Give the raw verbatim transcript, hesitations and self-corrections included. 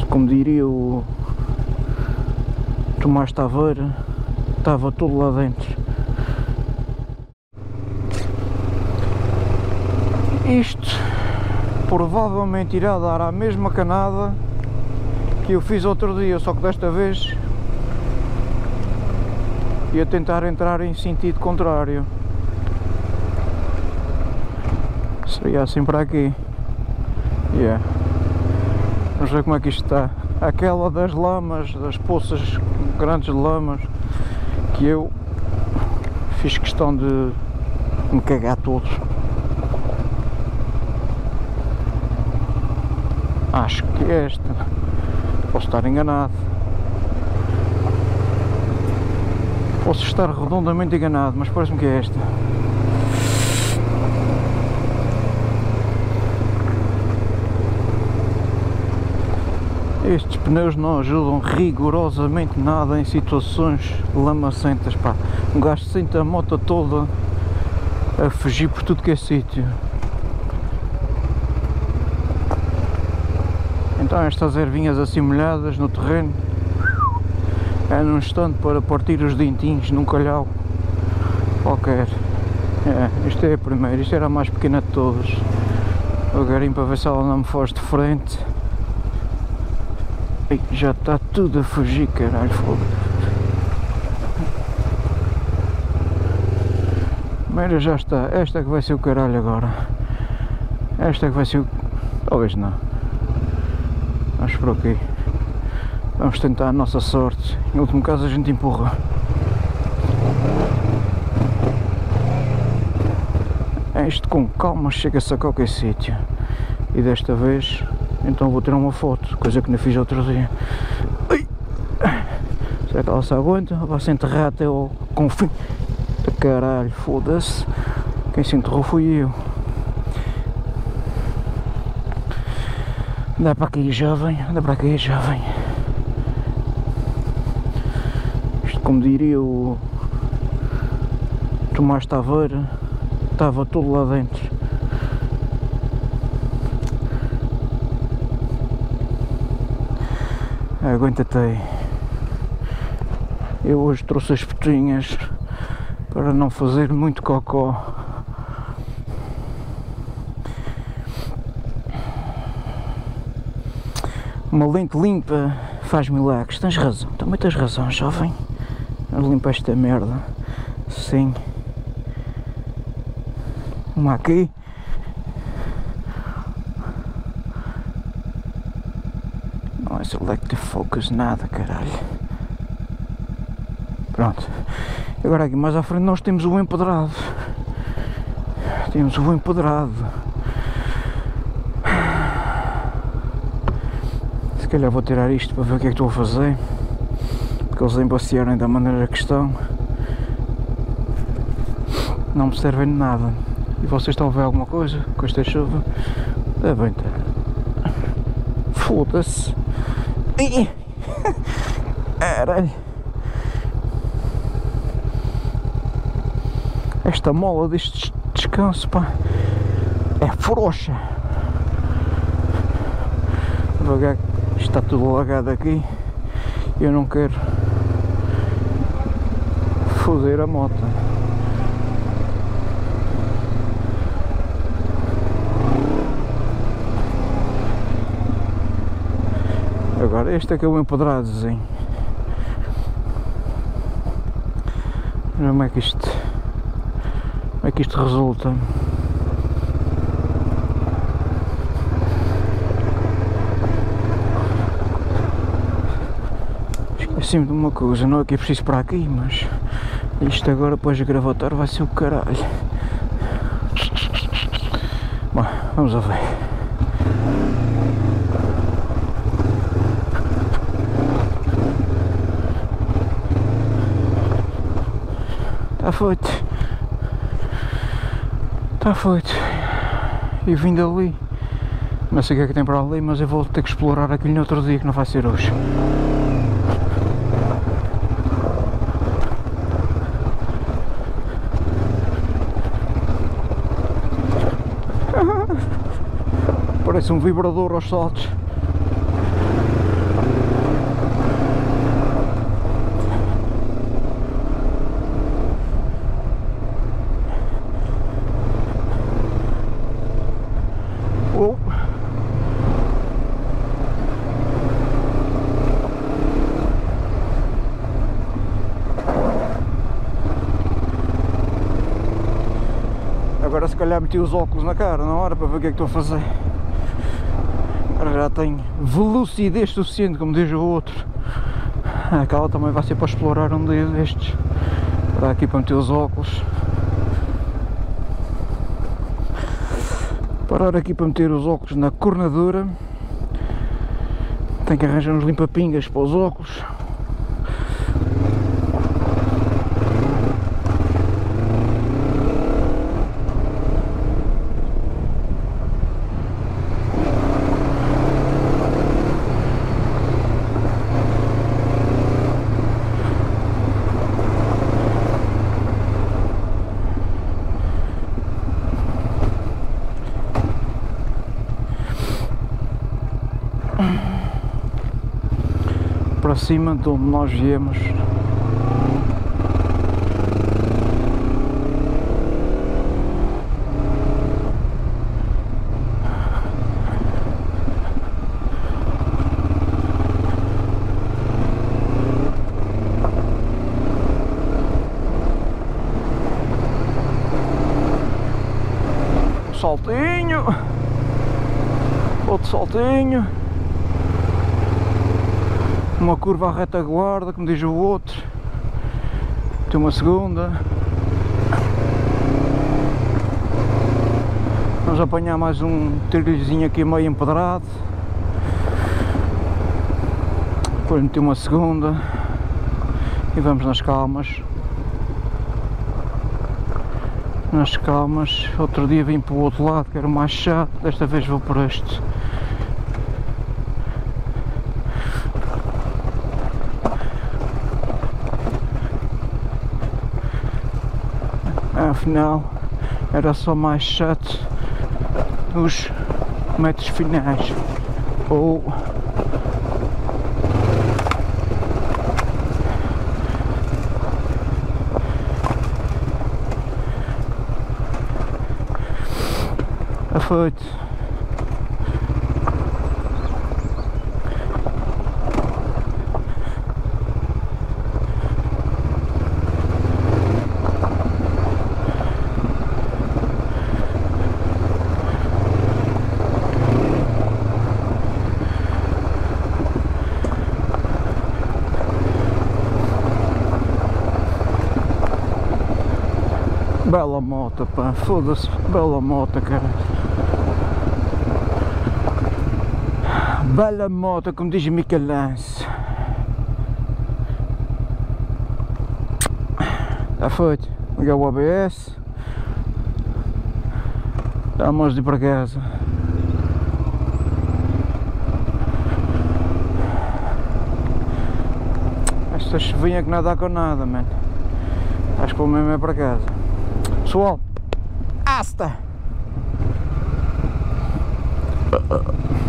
Como diria o Tomás Taveira, estava tudo lá dentro. Isto provavelmente irá dar a mesma canada que eu fiz outro dia, só que desta vez ia tentar entrar em sentido contrário. Seria assim para aqui. Yeah. Vamos ver como é que isto está. Aquela das lamas, das poças grandes de lamas, que eu fiz questão de me cagar todos. Acho que é esta. Posso estar enganado. Posso estar redondamente enganado, mas parece-me que é esta. Estes pneus não ajudam rigorosamente nada em situações lamacentas, pá. Um gajo sente a moto toda a fugir por tudo que é sítio. Então estas ervinhas assim molhadas no terreno é num instante para partir os dentinhos num calhau qualquer. É, isto é a primeira, isto era a mais pequena de todas. Devagarinho para ver se ela não me foge de frente. Ai, já está tudo a fugir, caralho, fogo. Primeira já está, esta é que vai ser o caralho agora. Esta é que vai ser o... talvez não. Vamos por aqui. Vamos tentar a nossa sorte. Em último caso a gente empurra. É isto, com calma chega-se a qualquer sítio. E desta vez então vou tirar uma foto, coisa que não fiz outro dia. Ai. Será que ela se aguenta? Vai se enterrar até ao confim. Caralho, foda-se. Quem se enterrou fui eu. Anda para aqui, jovem. Anda para aqui, jovem. Isto, como diria o Tomás Taveira, estava tudo lá dentro. Aguenta-te aí. Eu hoje trouxe as botinhas para não fazer muito cocó. Uma lente limpa faz milagres. Tens razão, também tens razão, jovem. Limpa esta merda. Sim. Uma aqui. Não é selective focus nada, caralho. Pronto. Agora aqui mais à frente nós temos o empedrado. Temos o empedrado. Se calhar vou tirar isto para ver o que é que estou a fazer. Porque eles embaciarem da maneira que estão. Não me servem de nada. E vocês estão a ver alguma coisa com esta chuva? Devem ter. Foda-se. Caralho. Esta mola deste descanso, pá, é frouxa. Devagar, está tudo alagado aqui. Eu não quero foder a moto. Agora este é que é o empedradozinho. Como é que isto, como é que isto resulta? Esqueci-me de uma coisa, não é que é preciso para aqui, mas isto agora depois de gravatar vai ser o caralho. Bom, vamos a ver. Está feito. Está feito. E vim dali. Não sei o que é que tem para ali, mas eu vou ter que explorar aquilo no outro dia, que não vai ser hoje. Parece um vibrador aos saltos. calhar meti os óculos na cara na hora para ver o que é que estou a fazer. Agora já tenho velocidade suficiente, como diz o outro. Aquela também vai ser para explorar um dia destes. Para aqui para meter os óculos. Parar aqui para meter os óculos na cornadura. Tenho que arranjar uns limpa-pingas para os óculos. Para cima de onde nós viemos. Saltinho, outro saltinho. Uma curva à retaguarda, como diz o outro. Tem uma segunda. Vamos apanhar mais um trilhozinho aqui meio empedrado. Depois meter uma segunda. E vamos nas calmas. Nas calmas. Outro dia vim para o outro lado, que era mais chato. Desta vez vou por este. Afinal, era só mais chato nos metros finais. Ou afoito. Bela moto, pá, foda-se, bela moto, cara. Bela moto, como diz Michelance. Já foi, ligar o A B S. Vamos de ir para casa. Esta chuvinha que não dá com nada, mano. Acho que vou mesmo é para casa. Pessoal, hasta!